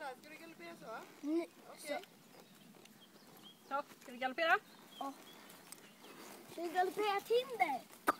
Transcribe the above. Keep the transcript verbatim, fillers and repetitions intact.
Ska du galoppera så? Nej. Okej. Så, ska vi galoppera? Ja. Ska vi galoppera Tinder?